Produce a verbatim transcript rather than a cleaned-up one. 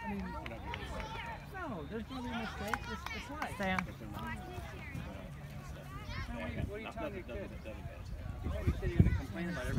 I mean, no, there's going to be mistakes. It's, it's life. Stay on. What are you telling your kid? You said you're going to complain about everything.